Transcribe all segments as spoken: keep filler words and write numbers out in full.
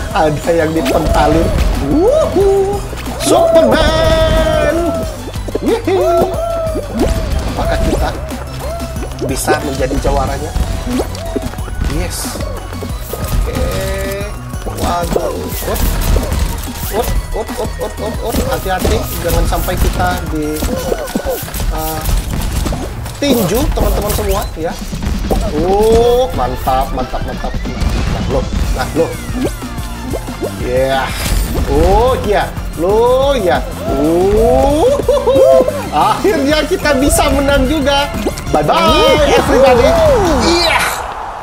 Ada yang dipentalin. Wuhu, Superman. Yeay. Apakah kita bisa menjadi jawaranya? Yes. Oke. Waduh. Up. Up, up, up, up, up, up. Hati-hati, jangan sampai kita di uh, tinju, teman-teman semua, ya. Oh, mantap, mantap, mantap. Nah, loh, nah, loh. Ya. Yeah. Oh, ya. Yeah. Loh, ya. Oh. Akhirnya kita bisa menang juga. Bye-bye, everybody. Iya. Yeah.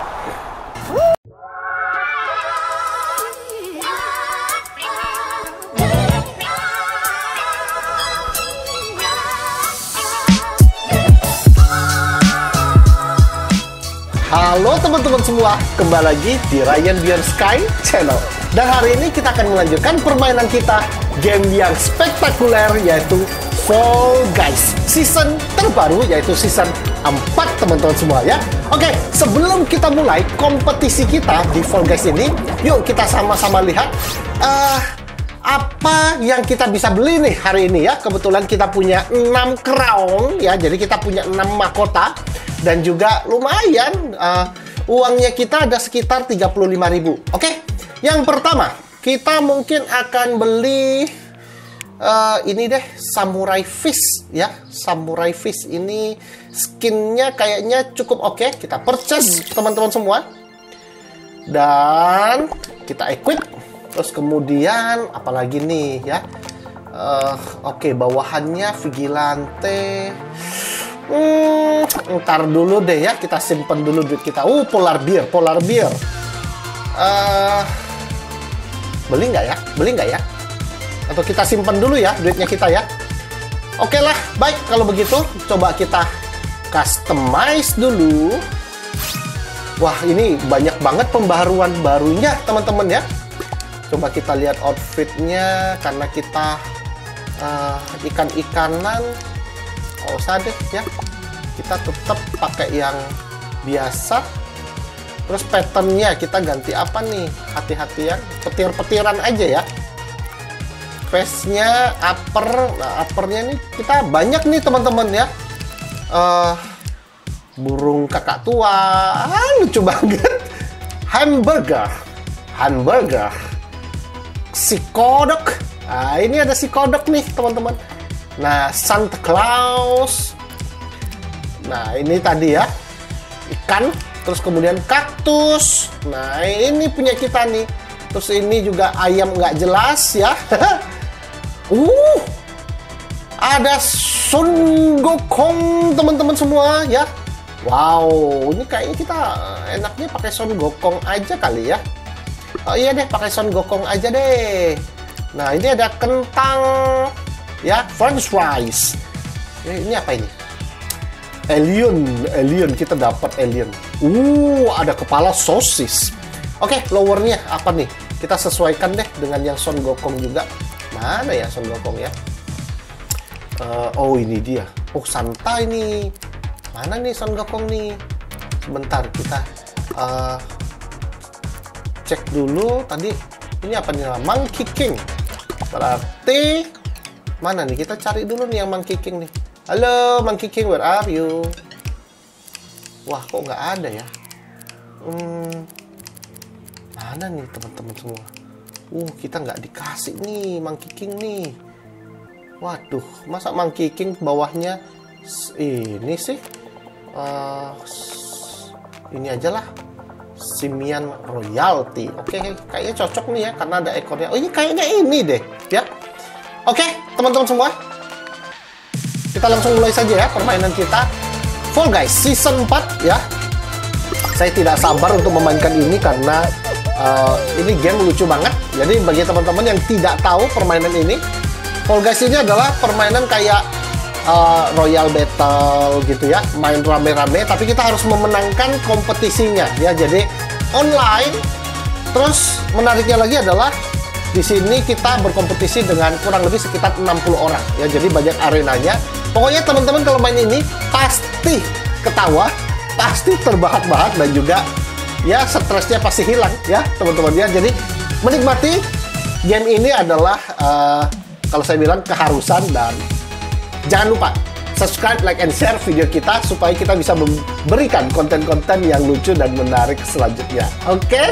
Halo teman-teman semua, kembali lagi di Ryan Beyond Sky Channel. Dan hari ini kita akan melanjutkan permainan kita, game yang spektakuler, yaitu Fall Guys season terbaru, yaitu season empat, teman-teman semua, ya. Oke, sebelum kita mulai kompetisi kita di Fall Guys ini, yuk kita sama-sama lihat uh, apa yang kita bisa beli nih hari ini, ya. Kebetulan kita punya enam crown, ya, jadi kita punya enam mahkota. Dan juga lumayan, uh, uangnya kita ada sekitar tiga puluh lima ribu. Oke, yang pertama, kita mungkin akan beli uh, ini deh, Samurai Fish, ya. Samurai Fish ini skinnya kayaknya cukup oke. Kita purchase, teman-teman semua. Dan kita equip. Terus kemudian, apalagi nih, ya. Uh, oke, bawahannya Vigilante. Hmm, ntar dulu deh ya, kita simpen dulu duit kita. Uh, Polar Bear, Polar Bear. Uh, beli nggak ya? Beli nggak ya? Atau kita simpen dulu ya duitnya kita ya? Oke lah, baik kalau begitu. Coba kita customize dulu. Wah, ini banyak banget pembaruan barunya, teman-teman ya. Coba kita lihat outfitnya, karena kita uh, ikan-ikanan. Oh, usah deh ya, kita tetap pakai yang biasa. Terus patternnya kita ganti apa nih? Hati-hati ya, petir-petiran aja ya. Face-nya upper, nah uppernya nih kita banyak nih teman-teman ya. Uh, burung kakak tua, ah, lucu banget. Hamburger, hamburger, si kodok. Nah, ini ada si kodok nih teman-teman. Nah, Santa Claus. Nah, ini tadi ya, ikan. Terus kemudian kaktus. Nah, ini punya kita nih. Terus ini juga ayam nggak jelas ya. uh, ada Son Gokong, teman-teman semua ya. Wow, ini kayaknya kita enaknya pakai Son Gokong aja kali ya. Oh iya deh, pakai Son Gokong aja deh. Nah, ini ada kentang. Ya, French fries. Ya, ini apa ini? Alien, alien kita dapat alien. Uh, ada kepala sosis. Oke, lowernya apa nih? Kita sesuaikan deh dengan yang Son Gokong juga. Mana ya Son Gokong ya? Uh, oh, ini dia. Oh, santai nih. Mana nih Son Gokong nih? Sebentar, kita uh, cek dulu. Tadi ini apa nih? Monkey King. Berarti mana nih? Kita cari dulu nih yang Monkey King nih. Halo Monkey King, where are you? Wah, kok nggak ada ya? Hmm, mana nih teman-teman semua? Uh, kita nggak dikasih nih Monkey King nih. Waduh, masa Monkey King bawahnya ini sih? Uh, ini aja lah. Simian Royalty. Oke, kayaknya cocok nih ya, karena ada ekornya. Oh, ini kayaknya ini deh, ya. Oke, teman-teman semua, kita langsung mulai saja ya permainan kita Fall Guys season empat ya. Saya tidak sabar untuk memainkan ini karena uh, ini game lucu banget. Jadi bagi teman-teman yang tidak tahu permainan ini, Fall Guys ini adalah permainan kayak uh, Royal Battle gitu ya, main rame-rame, tapi kita harus memenangkan kompetisinya ya. Jadi online. Terus menariknya lagi adalah di sini kita berkompetisi dengan kurang lebih sekitar enam puluh orang ya, jadi banyak arenanya. Pokoknya teman-teman kalau main ini pasti ketawa, pasti terbahak-bahak, dan juga ya stresnya pasti hilang ya teman-teman ya. Jadi menikmati game ini adalah uh, kalau saya bilang keharusan, dan jangan lupa subscribe, like, and share video kita supaya kita bisa memberikan konten-konten yang lucu dan menarik selanjutnya. Oke? Okay?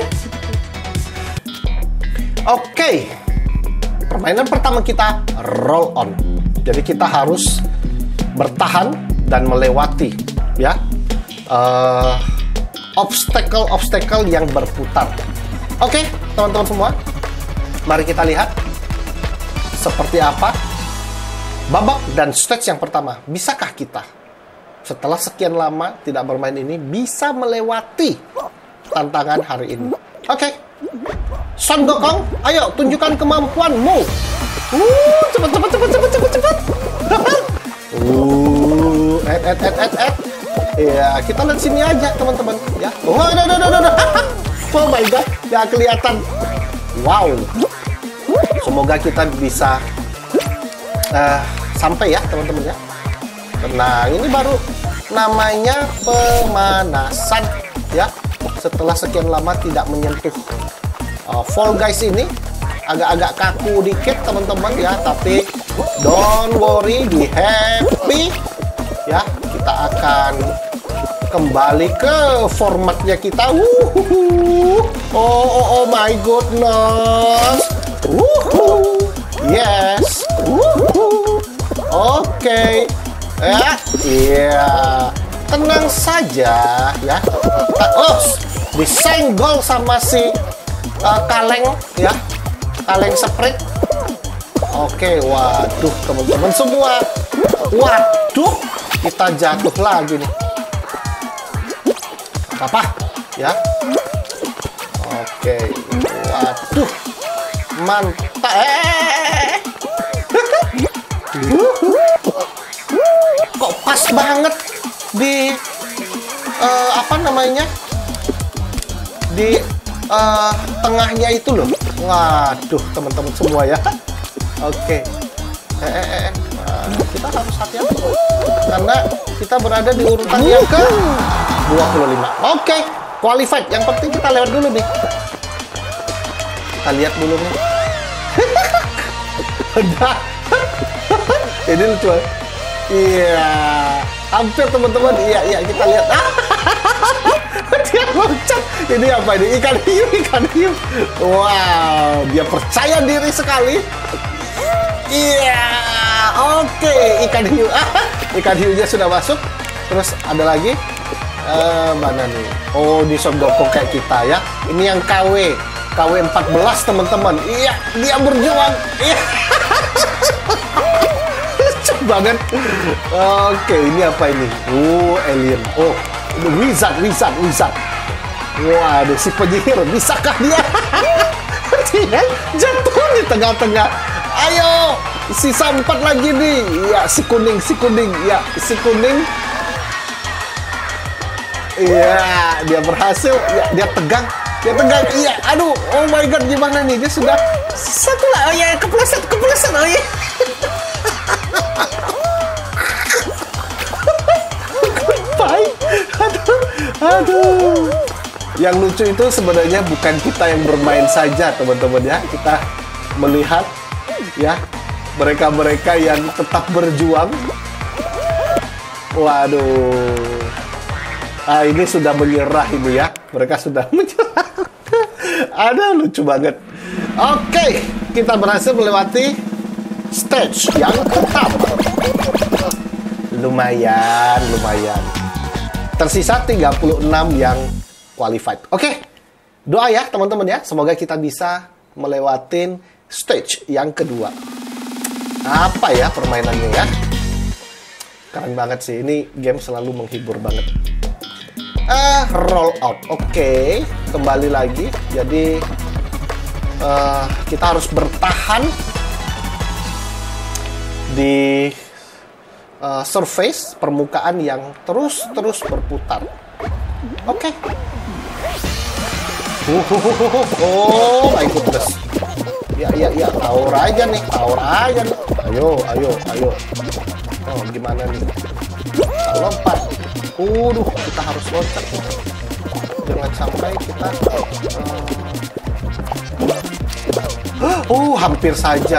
Oke. Okay. Permainan pertama kita roll on. Jadi kita harus bertahan dan melewati ya uh, obstacle-obstacle yang berputar. Oke, okay, teman-teman semua. Mari kita lihat seperti apa babak dan stage yang pertama. Bisakah kita setelah sekian lama tidak bermain ini bisa melewati tantangan hari ini? Oke, okay. Son Gokong, ayo tunjukkan kemampuanmu. Uh, cepat cepat cepat cepat cepat cepat. uh, et et et et et. Ya, kita lihat sini aja teman-teman ya. Oh, no, no, no, no. Oh my god, nggak kelihatan. Wow. Semoga kita bisa Uh, sampai ya teman-teman ya. Tenang, ini baru namanya pemanasan ya. Setelah sekian lama tidak menyentuh uh, Fall Guys ini, agak-agak kaku dikit teman-teman ya. Tapi don't worry, be happy ya. Kita akan kembali ke formatnya kita. Wuhuhu. Oh, oh, oh my goodness. Wuhu. Yes. Wuhu. Oke. Okay. Ya. Iya. Tenang saja ya. Oh, disenggol sama si uh, kaleng ya. Kaleng sprint. Oke, okay. Waduh teman-teman semua. Waduh, kita jatuh lagi nih. Apa? Ya. Oke. Okay. Waduh. Mantap. Eh. Kok pas banget di uh, apa namanya? Di uh, tengahnya itu loh. Waduh, teman-teman semua ya. Oke. Okay. Eh, eh, eh. Nah, kita harus hati-hati karena kita berada di urutan yang ke dua puluh lima. Oke, okay. Qualified. Yang penting kita lewat dulu nih. Kita lihat dulu nih. Udah. Ini lucu. Iya. Hampir teman-teman. Iya, iya kita lihat. Dia loncat. Ini apa ini? Ikan hiu, ikan hiu. Wow, dia percaya diri sekali. Iya. Oke, okay. Ikan hiu. Ikan hiunya sudah masuk. Terus ada lagi. Uh, mana nih? Oh, di Son Gokong kayak kita ya. Ini yang K W. K W empat belas teman-teman. Iya, dia berjuang. Iya. Lucu banget. Oke, ini apa ini? Oh, alien. Oh, ini wizard, wizard, wizard. Wah, ada si penyihir. Bisakah dia? Dia jatuh di tengah-tengah. Ayo, sisa empat lagi nih. Ya, si kuning, si kuning. Ya, si kuning. Iya, dia berhasil. Ya, dia tegang. Dia tegang, iya, aduh, oh my god, gimana nih, dia sudah satu lah, oh ya, kepleset, kepleset, oh ya. Goodbye, aduh, aduh. Yang lucu itu sebenarnya bukan kita yang bermain saja, teman-teman ya, kita melihat, ya, mereka-mereka yang tetap berjuang. Waduh. Ah, ini sudah menyerah ini ya. Mereka sudah menyerah. Ada lucu banget. Oke, kita berhasil melewati stage yang pertama. Lumayan, lumayan. Tersisa tiga puluh enam yang qualified. Oke. Doa ya, teman-teman ya. Semoga kita bisa melewatin stage yang kedua. Apa ya permainannya ya? Keren banget sih. Ini game selalu menghibur banget. Uh, roll out, oke, okay. Kembali lagi. Jadi uh, kita harus bertahan di uh, surface permukaan yang terus-terus berputar. Oke. Okay. Oh my goodness. Ya, ya, ya, taur aja nih, taur aja nih. Ayo, ayo, ayo. Oh, gimana nih? Kita lompat. Uduh, kita harus loncat. Jangan sampai kita uh, Oh, hampir saja.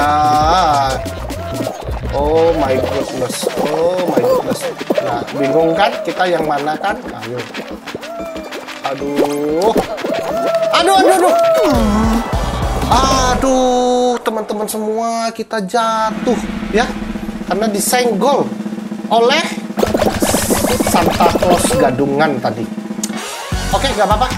Oh my goodness. Oh my goodness. Nah, bingung kan? Kita yang mana kan? Ayo. Aduh. Aduh, aduh, aduh. Aduh, teman-teman semua, kita jatuh ya. Karena disenggol oleh Santa Claus gadungan tadi. Oke, nggak apa-apa.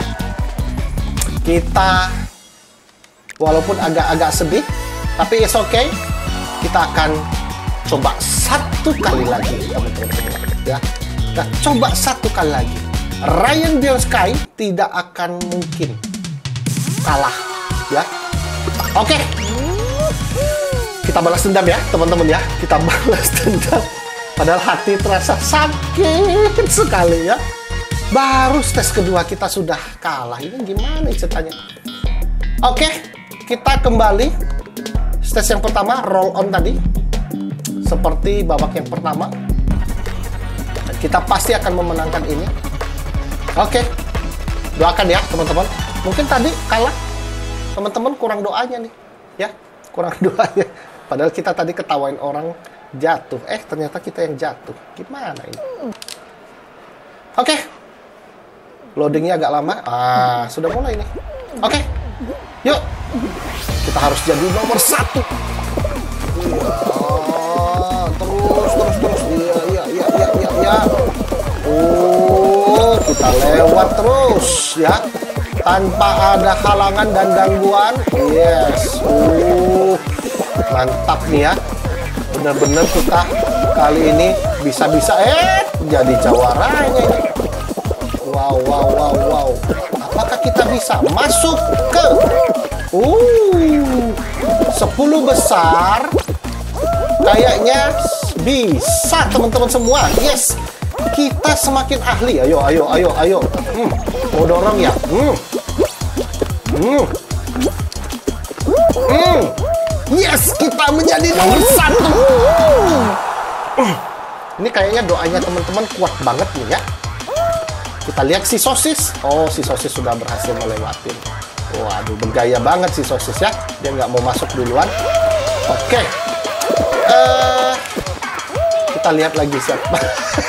Kita walaupun agak-agak sedih, tapi it's okay. Kita akan coba satu kali lagi, teman-teman ya. Kita coba satu kali lagi. Ryan Beyond Sky tidak akan mungkin kalah, ya. Oke, kita balas dendam ya, teman-teman ya. Kita balas dendam. Padahal hati terasa sakit sekali ya. Baru tes kedua kita sudah kalah. Ini gimana ceritanya? Oke, kita kembali. Stage yang pertama, roll on tadi. Seperti babak yang pertama. Kita pasti akan memenangkan ini. Oke, doakan ya teman-teman. Mungkin tadi kalah, teman-teman kurang doanya nih. Ya, kurang doanya. Padahal kita tadi ketawain orang jatuh. Eh, ternyata kita yang jatuh. Gimana ini? Oke. Loadingnya agak lama. Ah, sudah mulai nih. Oke. Yuk. Kita harus jadi nomor satu. Ya, terus, terus, terus. Iya, iya, iya, iya, iya, iya. Oh, kita lewat terus ya. Tanpa ada halangan dan gangguan. Yes. Uh, mantap nih ya. Benar-benar kita kali ini bisa-bisa eh jadi jawaranya ini. Wow, wow, wow, wow. Apakah kita bisa masuk ke uh sepuluh besar? Kayaknya bisa teman-teman semua. Yes. Kita semakin ahli. Ayo, ayo, ayo, ayo. Hmm, mau dorong ya? Hmm. Hmm. Hmm. Yes, kita menjadi nomor satu. Ini kayaknya doanya teman-teman kuat banget nih ya. Kita lihat si sosis. Oh, si sosis sudah berhasil melewatin. Waduh, bergaya banget si sosis ya. Dia nggak mau masuk duluan. Oke. Uh, kita lihat lagi siapa.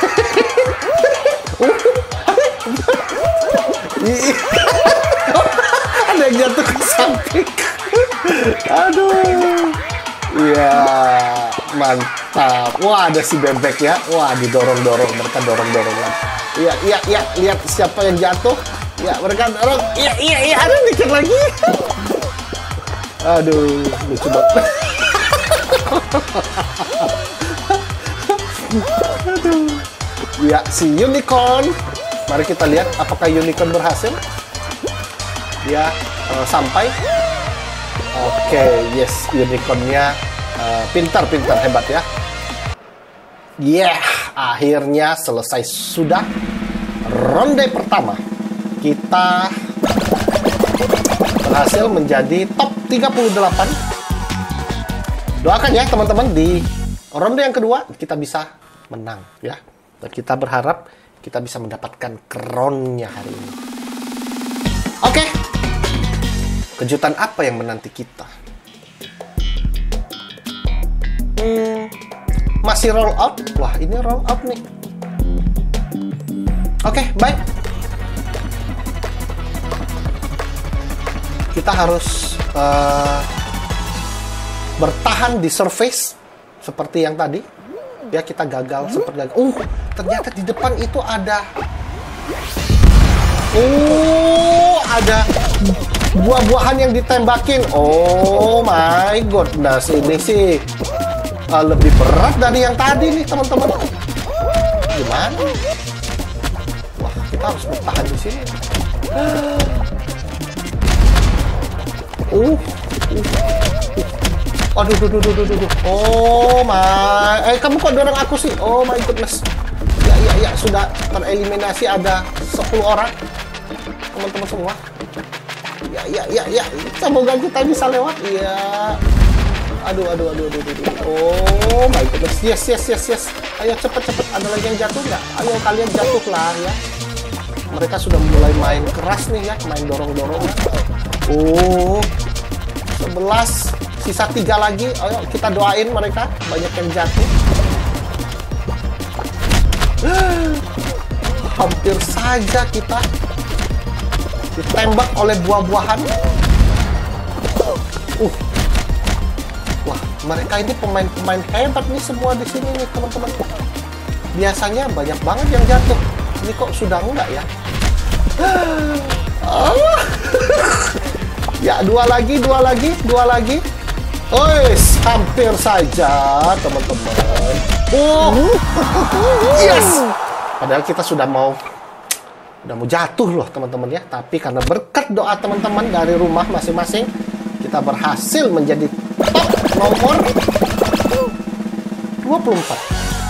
Ada yang jatuh ke samping. Aduh. Iya, mantap. Wah, ada si bebek ya. Wah, didorong-dorong. Mereka dorong-dorongan. Iya, iya, iya. Lihat siapa yang jatuh. Ya, mereka dorong. Iya, iya, iya. Ada dikit lagi. Aduh, lucu banget. Aduh. Ya, si unicorn. Mari kita lihat apakah unicorn berhasil. Dia uh, sampai. Oke, okay, yes, unicornnya uh, pintar, pintar, hebat ya. Yeah, akhirnya selesai sudah ronde pertama. Kita berhasil menjadi top tiga puluh delapan. Doakan ya teman-teman, di ronde yang kedua kita bisa menang ya. Dan kita berharap kita bisa mendapatkan crown-nya hari ini. Oke. Okay. Kejutan apa yang menanti kita? Hmm, masih roll out? Wah, ini roll out nih. Oke, okay, baik. Kita harus uh, bertahan di surface seperti yang tadi. Ya, kita gagal seperti gagal. Uh, ternyata di depan itu ada. Oh, ada buah-buahan yang ditembakin. Oh my goodness, ini sih uh, lebih berat dari yang tadi nih teman-teman. Gimana? Wah, kita harus bertahan di sini. Uh, uh, uh. Aduh, duh, duh, duh, duh, duh. Oh my, eh kamu kok dorong aku sih? Oh my goodness. Ya, ya, ya, sudah tereliminasi ada sepuluh orang, teman-teman semua. Ya, ya, ya, ya. Semoga kita bisa lewat. Ya. Aduh, aduh, aduh, aduh, aduh. Oh my goodness. Yes, yes, yes, yes. Ayo cepet, cepet. Ada lagi yang jatuh nggak? Ayo kalian jatuh lah ya. Mereka sudah mulai main keras nih ya, main dorong-dorong. Oh, sebelah. Awas, sisa tiga lagi. Ayo kita doain mereka, banyak yang jatuh. Hampir saja kita ditembak oleh buah-buahan. Uh, wah, mereka ini pemain-pemain hebat nih semua di sini nih teman-teman. Biasanya banyak banget yang jatuh. Ini kok sudah enggak ya? Ya, dua lagi, dua lagi, dua lagi. Ois, hampir saja teman-teman. Oh, yes. Padahal kita sudah mau udah mau jatuh loh teman-teman ya. Tapi karena berkat doa teman-teman dari rumah masing-masing, kita berhasil menjadi top nomor dua puluh empat.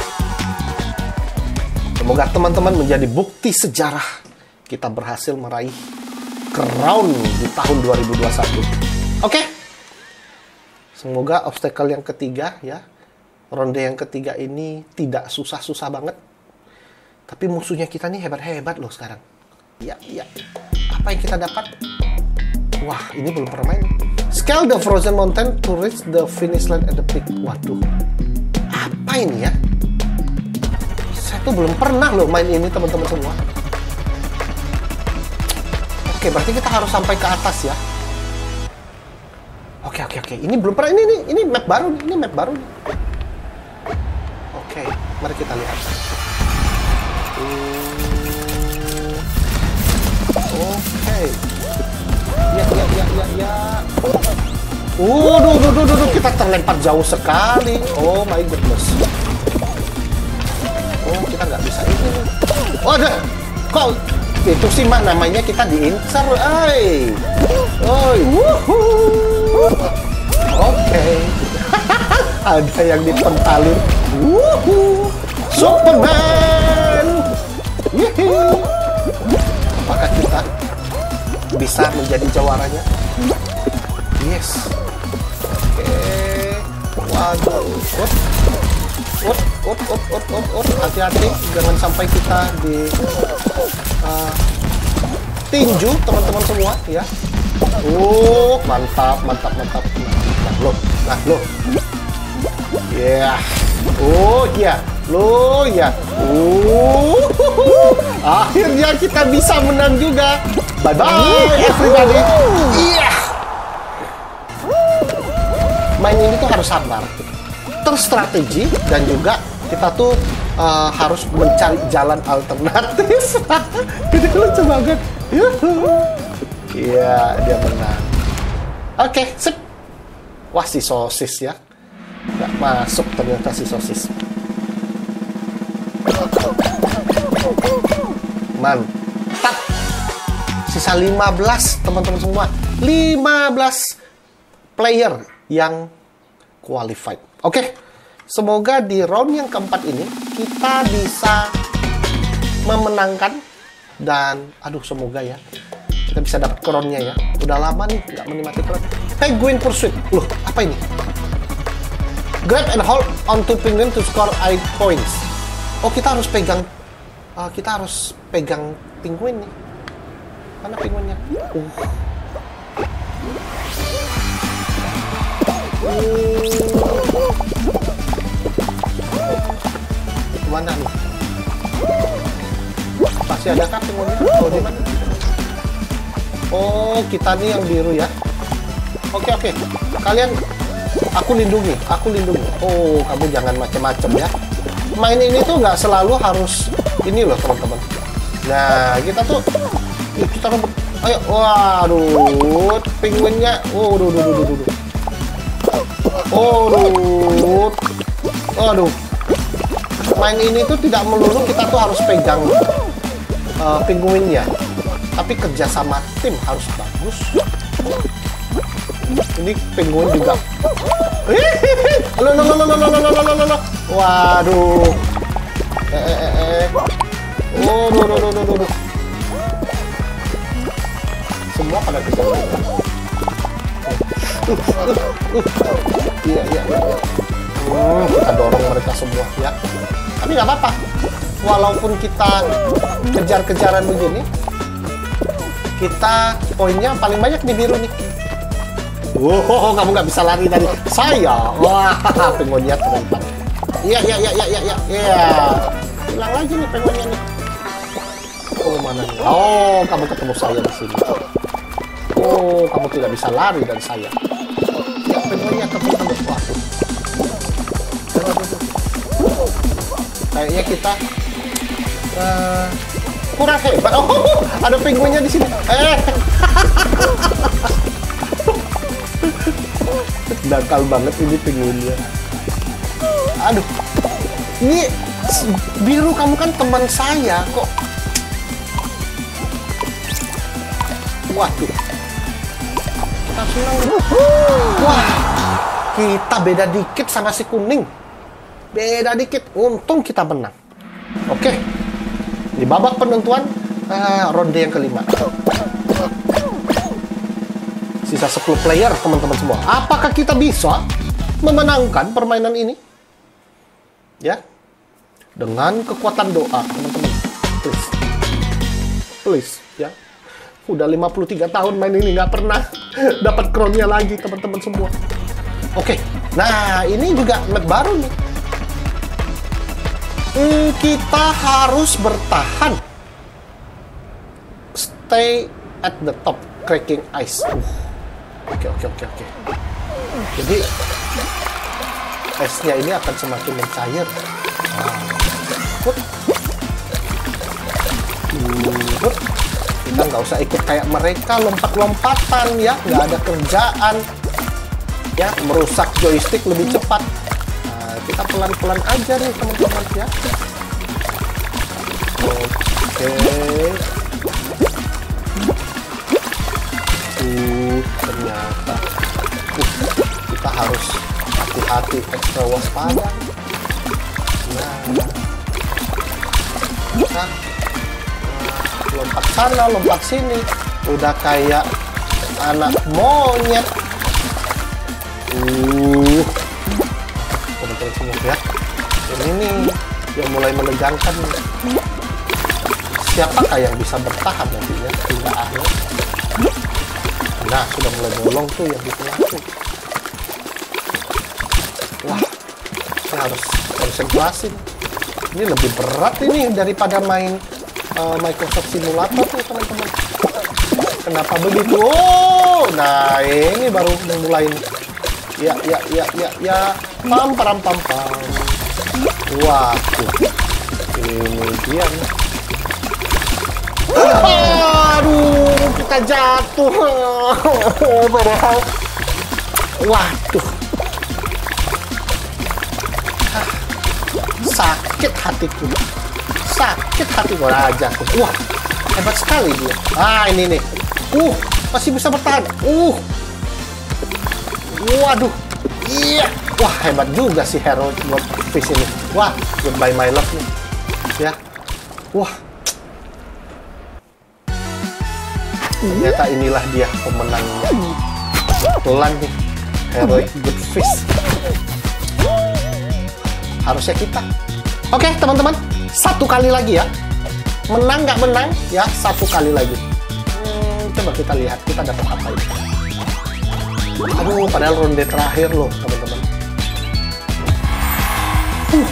Semoga teman-teman menjadi bukti sejarah kita berhasil meraih crown di tahun dua ribu dua puluh satu. Oke. Semoga obstacle yang ketiga ya, ronde yang ketiga ini tidak susah-susah banget. Tapi musuhnya kita nih hebat-hebat loh sekarang. Ya, ya. Apa yang kita dapat? Wah, ini belum pernah main. Scale the frozen mountain to reach the finish line at the peak. Waduh. Apa ini ya? Saya tuh belum pernah loh main ini teman-teman semua. Oke, berarti kita harus sampai ke atas ya. Oke, oke, oke. Ini belum pernah. Ini, ini, ini map baru. Ini map baru. Oke, mari kita lihat. Oke. Ya, ya, ya, ya, ya. Uh, duh, duh, duh, duh, duh. Kita terlempar jauh sekali. Oh my goodness. Oh, kita nggak bisa ini. Oh, ada. Kok itu sih mah namanya kita diincar, ay. Oi. Oke. Ada yang dipentalin. Wuhu. Superman. Yihi. Apakah kita bisa menjadi jawaranya? Yes. Oke. Waduh. Ut. Ut, ut, ut, ut, ut, ut. Hati-hati, jangan sampai kita di uh, tinju, teman-teman semua, ya. Uh, mantap, mantap, mantap. Nah, loh, nah, loh. Ya. Yeah. Oh, ya. Yeah. Loh, ya. Uh, akhirnya kita bisa menang juga. Bye-bye, everybody. Iya. Yeah. Main ini tuh harus sabar, terstrategi, dan juga kita tuh uh, harus mencari jalan alternatif. Ini lucu banget. Iya, dia menang. Oke, okay, sip. Wah, si sosis ya. Nggak masuk ternyata si sosis. Mantap. Sisa lima belas, teman-teman semua. lima belas player yang qualified. Oke, okay. Semoga di round yang keempat ini kita bisa memenangkan dan aduh semoga ya kita bisa dapat crown-nya ya. Udah lama nih nggak menikmati crown. Penguin Pursuit. Loh, apa ini? Grab and hold on to penguin to score eight points. Oh, kita harus pegang uh, kita harus pegang penguin nih. Mana penguinnya? Uh. Kemana nih? Masih ada kah penguinnya? Oh, di mana? Oh, kita nih yang biru ya. Oke, oke. Kalian, aku lindungi, aku lindungi. Oh, kamu jangan macem-macem ya. Main ini tuh nggak selalu harus ini loh, teman-teman. Nah, kita tuh kita rebut. Ayo, waduh, penguinnya. Oh, duh, duh, duh, duh, duh. Oh, duh. Aduh. Main ini tuh tidak melulu kita tuh harus pegang uh, penguinnya, tapi kerjasama tim harus bagus. Ini penguin juga. Lo lo lo lo lo lo lo lo lo. Waduh. Eh eh eh. eh. Oh, duh, duh, duh, duh, duh. Semua pada bisa. Iya iya iya. Hmm, kita dorong mereka semua ya. Tapi nggak apa-apa. Walaupun kita kejar-kejaran begini, kita poinnya paling banyak di biru nih. Wow, kamu nggak bisa lari dari saya. Wah, penguinnya terlempar. Iya, iya, iya, iya, iya, iya. Iya. Hilang lagi nih penguinnya nih. Oh, mana nih? Oh, kamu ketemu saya di sini. Oh, kamu tidak bisa lari dari saya. Ya, penguinnya ketemu. Waduh. Kayaknya kita uh, kurang hebat. Oh, ada penguinnya di sini. Eh. Nakal banget ini penguinnya. Aduh. Ini biru, kamu kan teman saya kok. Waduh. Kita senang. Wah. Kita beda dikit sama si kuning. Beda dikit. Untung kita menang. Oke. Di babak penentuan uh, ronde yang kelima. Sisa sepuluh player, teman-teman semua. Apakah kita bisa memenangkan permainan ini? Ya. Dengan kekuatan doa, teman-teman. Please. Please, ya. Udah lima puluh tiga tahun main ini, nggak pernah dapat crown-nya lagi, teman-teman semua. Oke. Nah, ini juga map baru nih. Hmm, kita harus bertahan. Stay at the top, cracking ice. Uh. Oke, oke, oke, oke. Jadi, esnya ini akan semakin mencair. Nah. Hut. Hut. Kita nggak usah ikut kayak mereka, lompat-lompatan ya. Nggak ada kerjaan. Ya, merusak joystick lebih cepat. Nah, kita pelan-pelan aja nih, teman-teman ya. Oke. Uh, ternyata uh, kita harus hati-hati, ekstra waspada. Nah, kita uh, lompat sana, lompat sini, udah kayak anak monyet. Uh, teman-teman semua ya. Ini nih yang mulai menegangkan. Siapakah yang bisa bertahan nantinya hingga akhir? Nah, sudah mulai bolong tuh yang di tengah tuh. Wah, saya harus konsentrasi. Ini lebih berat ini daripada main uh, Microsoft Simulator tuh, teman-teman. Kenapa begitu? Oh, nah ini baru mulai ini. Ya, ya, ya, ya, ya. Pam, pam, pam, pam. Wah, tuh. Ini dia nih. Aduh, kita jatuh. Padahal, waduh, sakit hatiku, sakit hatiku aja. Wah, hebat sekali dia. Ah, ini nih. Uh, masih bisa bertahan. Uh, waduh, iya. Wah, hebat juga si hero buat fish ini. Wah, goodbye my love nih. Ya, wah. Ternyata inilah dia pemenangnya. Pelan nih, Heroic Good Fish. Harusnya kita. Oke, teman-teman, satu kali lagi ya. Menang nggak menang ya, satu kali lagi. Hmm, coba kita lihat kita dapat apa ini. Aduh, padahal ronde terakhir loh, teman-teman. Uh,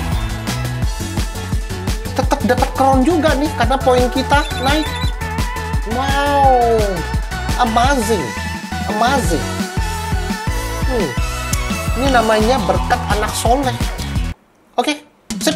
tetap dapat crown juga nih karena poin kita naik. Wow, amazing, amazing. Hmm. Ini namanya berkat anak soleh. Oke, sip.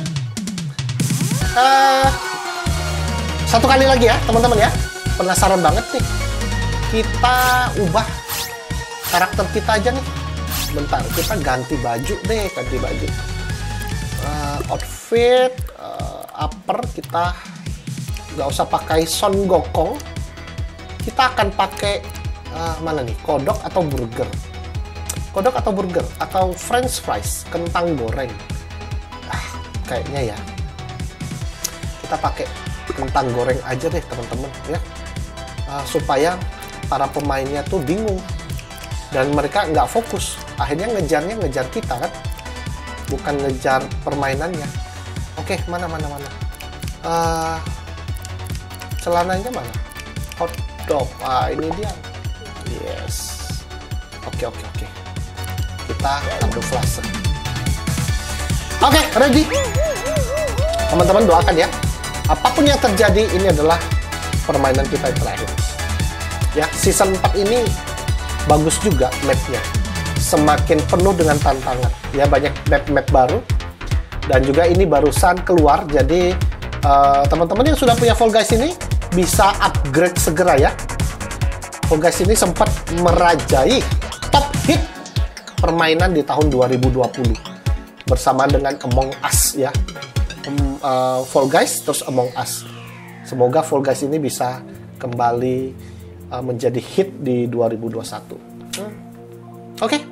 Uh, satu kali lagi ya, teman-teman ya. Penasaran banget nih. Kita ubah karakter kita aja nih. Bentar, kita ganti baju deh, ganti baju. Uh, outfit, uh, upper kita nggak usah pakai Son Gokong. Kita akan pakai uh, mana nih? Kodok atau burger? Kodok atau burger? Atau French fries, kentang goreng? Ah, kayaknya ya. Kita pakai kentang goreng aja deh, teman-teman ya. Uh, supaya para pemainnya tuh bingung dan mereka nggak fokus. Akhirnya ngejarnya ngejar kita kan, bukan ngejar permainannya. Oke, mana mana mana. Uh, celananya mana? Hot dog. Ah, ini dia. Yes. Oke, oke, oke. Kita kamuflase. Oke, ready? Teman-teman doakan ya. Apapun yang terjadi, ini adalah permainan kita yang terakhir. Ya, season empat ini bagus juga mapnya. Semakin penuh dengan tantangan. Ya, banyak map-map baru. Dan juga ini barusan keluar, jadi teman-teman uh, yang sudah punya Fall Guys ini bisa upgrade segera ya. Fall Guys ini sempat merajai top hit permainan di tahun dua ribu dua puluh bersamaan dengan Among Us ya. Um, uh, Fall Guys terus Among Us. Semoga Fall Guys ini bisa kembali uh, menjadi hit di dua ribu dua puluh satu. Hmm. Oke. Okay.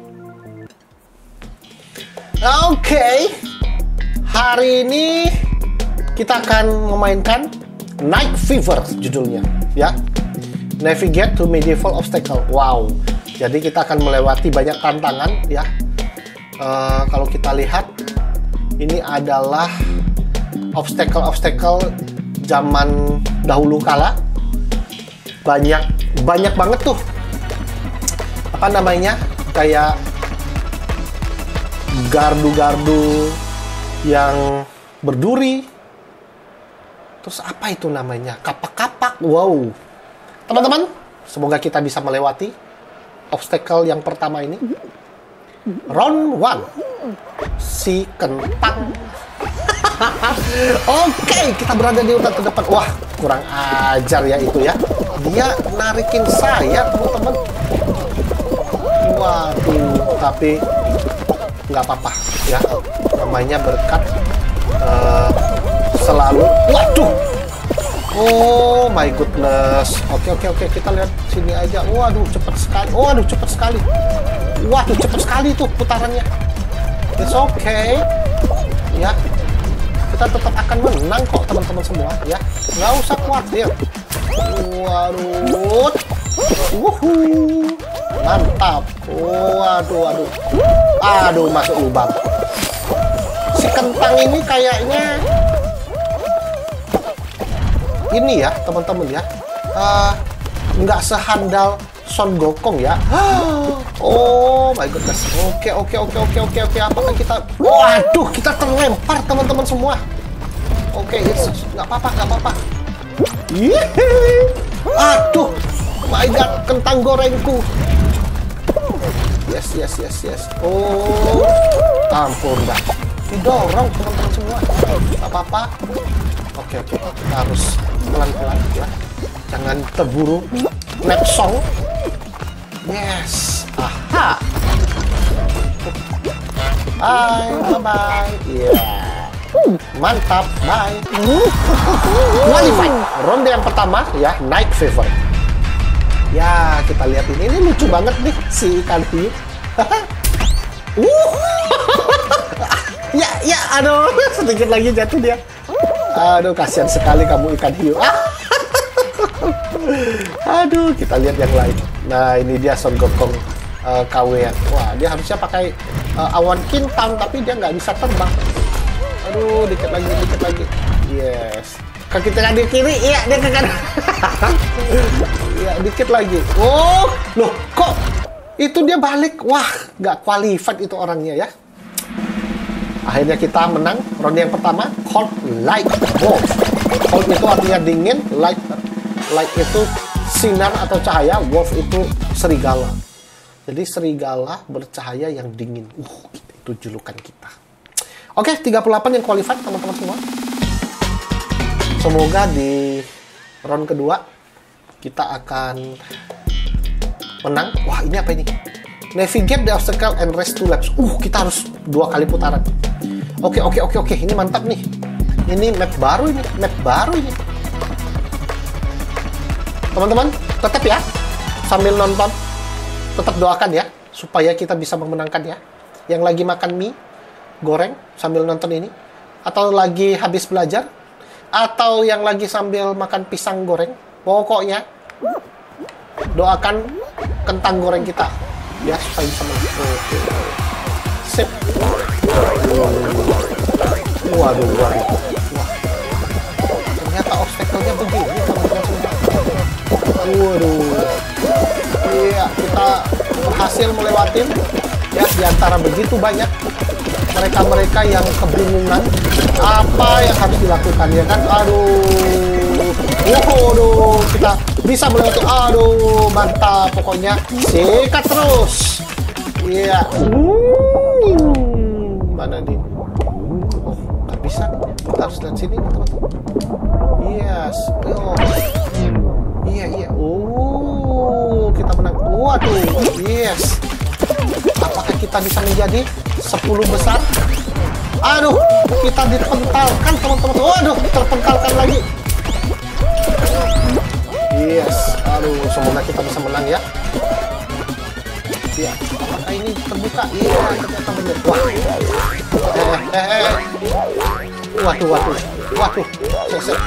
Oke. Okay. Hari ini kita akan memainkan Night Fever judulnya ya. Navigate to medieval obstacle. Wow. Jadi kita akan melewati banyak tantangan ya. Uh, kalau kita lihat ini adalah obstacle-obstacle zaman dahulu kala. Banyak banyak banget tuh. Apa namanya? Kayak gardu-gardu yang berduri. Terus apa itu namanya? Kapak-kapak. Wow. Teman-teman, semoga kita bisa melewati obstacle yang pertama ini. Round one. Si kentang. Oke, kita berada di urutan terdepan. Wah, kurang ajar ya itu ya. Dia narikin saya, teman-teman. Waduh, tapi nggak apa-apa ya. Namanya berkat uh, selalu. Waduh. Oh my goodness. Oke oke oke, kita lihat sini aja. Waduh, cepat sekali. Waduh, cepat sekali. Waduh, cepat sekali tuh putarannya. It's okay. Ya. Kita tetap akan menang kok teman-teman semua ya. Nggak usah khawatir. Waduh. Wuhu. Mantap. Waduh, waduh. Aduh, masuk lubang. Si kentang ini kayaknya ini ya teman-teman ya, uh, nggak sehandal Son Gokong ya. Oh my goodness. Oke oke oke oke oke oke. Apakah kita? Waduh, kita terlempar teman-teman semua. Oke, nggak apa-apa nggak apa-apa. Aduh, my god, kentang gorengku. Yes yes yes yes. Oh, ampun dah. Didorong teman-teman semua. Nggak apa-apa. Oke oke, kita harus pelan-pelan ya. Jangan terburu lap song. Yes. Aha. Bye, bye bye. Iya. Yeah. Mantap, bye. Qualify. Ronde yang pertama ya, Night Fever. Ya, kita lihat ini. Ini lucu banget nih si ikan hiu. uh. Ya, ya, aduh, sedikit lagi jatuh dia. Aduh, kasihan sekali kamu ikan hiu. Aduh, kita lihat yang lain. Nah, ini dia Son Gokong uh, K W ya. Wah, dia harusnya pakai uh, awan kintam, tapi dia nggak bisa terbang. Aduh, dikit lagi, dikit lagi. Yes. Kaki tengah di kiri, iya, dia ke kanan. Iya, dikit lagi. Oh, loh, kok itu dia balik? Wah, nggak qualified itu orangnya ya. Akhirnya kita menang ronde yang pertama. Cold like wolf. Cold itu artinya dingin, light light itu sinar atau cahaya, wolf itu serigala. Jadi serigala bercahaya yang dingin. Uh, itu julukan kita. Oke, tiga puluh delapan yang qualified teman-teman semua. Semoga di round kedua kita akan menang. Wah, ini apa ini? Navigate the obstacle and rest two laps. Uh, kita harus dua kali putaran. Oke, oke, oke, oke. Ini mantap nih. Ini map baru ini. Map baru ini. Teman-teman, tetap ya. Sambil nonton. Tetap doakan ya. Supaya kita bisa memenangkan ya. Yang lagi makan mie goreng sambil nonton ini. Atau lagi habis belajar. Atau yang lagi sambil makan pisang goreng. Pokoknya doakan kentang goreng kita. Ya, supaya bisa menang. Oke. Sip. Waduh, waduh. Wah. Ternyata obstacle-nya begini, teman-teman semua. Waduh. Iya, kita berhasil melewati ya di antara begitu banyak mereka-mereka yang kebingungan apa yang harus dilakukan ya kan. Aduh, waduh, kita bisa melewati. Aduh, mantap pokoknya. Sikat terus. Iya. Hmm, mana nih? Oh, nggak bisa. Kita harus lihat sini, teman-teman. Yes. Oh. Iya, iya. Oh, kita menang. Waduh, yes. Apakah kita bisa menjadi sepuluh besar? Aduh, kita dipentalkan, teman-teman. Waduh, terpentalkan lagi. Yes. Aduh, semoga kita bisa menang ya. Iya, apakah ini terbuka? Iya, ternyata benar. Wah. Eh, eh, eh. Waduh, waduh. Waduh. Selesai.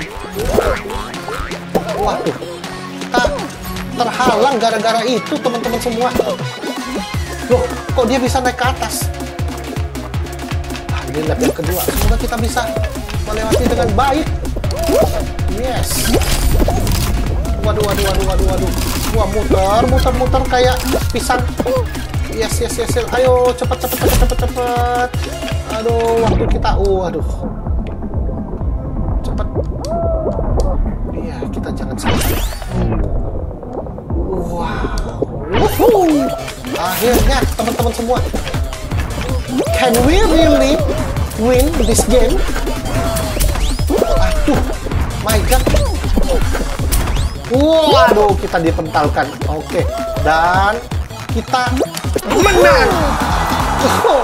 Waduh. Kita terhalang gara-gara itu, teman-teman semua. Loh, kok dia bisa naik ke atas? Ah, ini lap yang kedua. Semoga kita bisa melewati dengan baik. Yes. Waduh, waduh, waduh, waduh, waduh. Wah, muter, muter, muter kayak pisang. Yes, yes, yes, yes. Ayo, cepat, cepat, cepat, cepat, cepat. Aduh, waktu kita. Uh, aduh. Cepat. Iya, kita jangan sampai. Wow. Woohoo. Akhirnya, teman-teman semua. Can we really win this game? Aduh, my God. Waduh, kita dipentalkan. Oke, dan kita menang. Oh.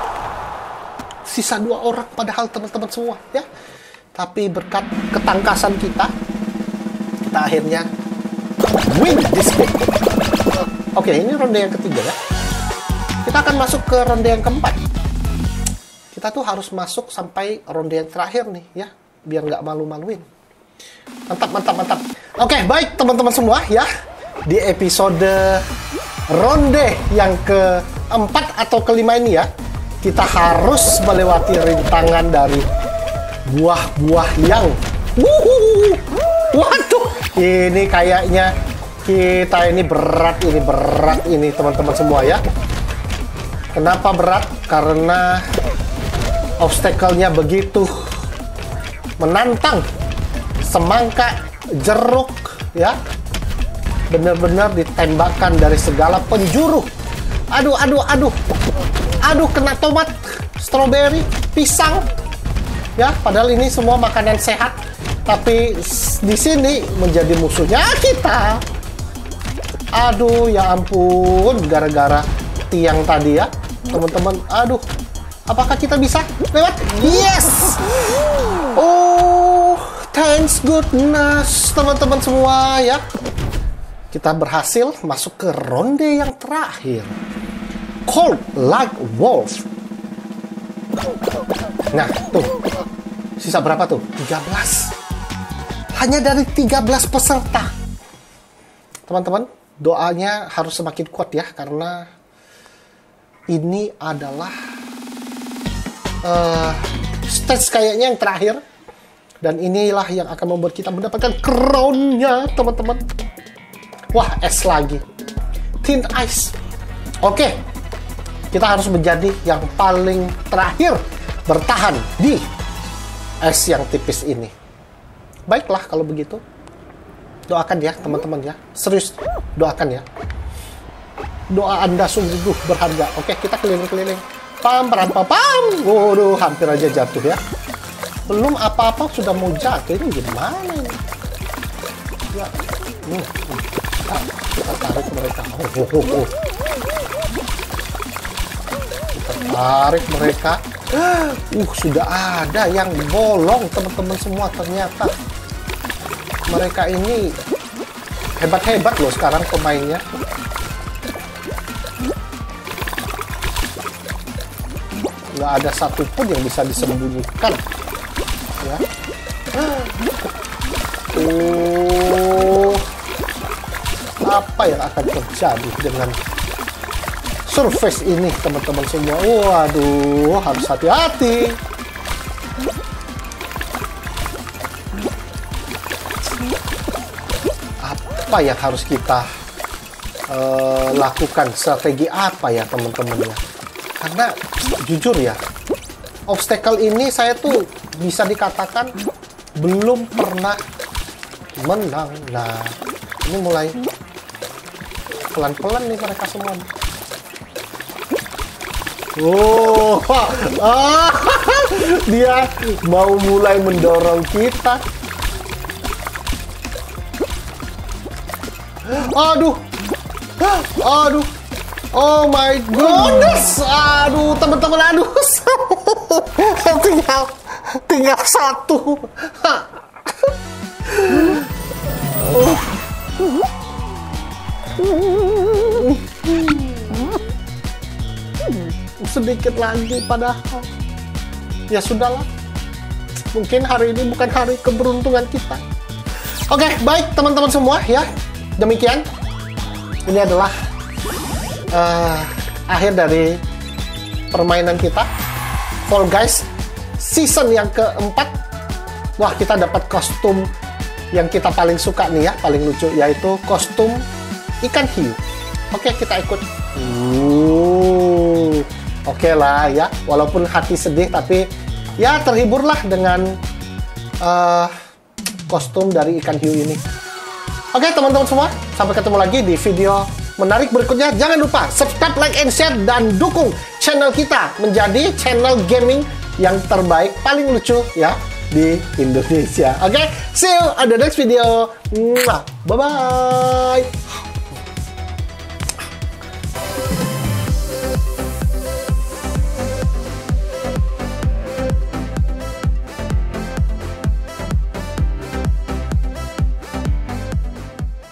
Sisa dua orang padahal teman-teman semua ya. Tapi berkat ketangkasan kita, kita akhirnya win this game. Oke, ini ronde yang ketiga ya. Kita akan masuk ke ronde yang keempat. Kita tuh harus masuk sampai ronde yang terakhir nih ya, biar nggak malu-maluin. Mantap, mantap, mantap. Oke, baik teman-teman semua ya. Di episode ronde yang keempat atau kelima ini ya, kita harus melewati rintangan dari buah-buah yang wuhu. Waduh, ini kayaknya kita ini berat, ini berat ini teman-teman semua ya. Kenapa berat? Karena obstacle-nya begitu menantang. Semangka, jeruk ya, benar-benar ditembakkan dari segala penjuru. Aduh, aduh, aduh, aduh, kena tomat, stroberi, pisang ya. Padahal ini semua makanan sehat, tapi di sini menjadi musuhnya kita. Aduh, ya ampun, gara-gara tiang tadi ya, teman-teman. Aduh, apakah kita bisa lewat? Yes. Oh, thanks goodness, teman-teman semua ya. Kita berhasil masuk ke ronde yang terakhir. Cold like wolf. Nah, tuh. Sisa berapa tuh? tiga belas. Hanya dari tiga belas peserta. Teman-teman, doanya harus semakin kuat ya, karena ini adalah uh, stage kayaknya yang terakhir. Dan inilah yang akan membuat kita mendapatkan crown-nya, teman-teman. Wah, es lagi. Thin ice. Oke. Kita harus menjadi yang paling terakhir bertahan di es yang tipis ini. Baiklah kalau begitu. Doakan ya, teman-teman ya. Serius, doakan ya. Doa Anda sungguh berharga. Oke, kita keliling-keliling. Pam, pam, pam, pam. Waduh, hampir aja jatuh ya. Belum apa-apa sudah mau jatuh, ini gimana ini? Ya, hmm, hmm. Ah, kita tarik mereka. Oh, oh, oh, oh. Kita tarik mereka. Uh, sudah ada yang bolong, teman-teman semua. Ternyata mereka ini hebat-hebat loh sekarang pemainnya. Nggak ada satupun yang bisa disembunyikan. Ya. Oh, apa yang akan terjadi dengan surface ini, teman-teman semua? Waduh, harus hati-hati. Apa yang harus kita uh, lakukan strategi apa ya teman-teman ya. Karena jujur ya, obstacle ini saya tuh bisa dikatakan belum pernah menang. Nah, ini mulai pelan-pelan nih mereka semua. Oh, ah, dia mau mulai mendorong kita. Aduh, aduh, oh my goodness, aduh teman-teman, aduh, tinggal, tinggal satu. Oh. Sedikit lagi padahal. Ya sudahlah. Mungkin hari ini bukan hari keberuntungan kita. Oke, baik teman-teman semua ya. Demikian. Ini adalah uh, akhir dari permainan kita. Fall Guys season yang keempat. Wah, kita dapat kostum yang kita paling suka nih ya, paling lucu, yaitu kostum ikan hiu. Oke, kita ikut. Uh, Oke lah ya, walaupun hati sedih tapi ya terhiburlah dengan uh, kostum dari ikan hiu ini. Oke teman-teman semua, sampai ketemu lagi di video menarik berikutnya. Jangan lupa subscribe, like, and share, dan dukung channel kita menjadi channel gaming yang terbaik, paling lucu ya di Indonesia. Oke, see you on the next video. Bye-bye.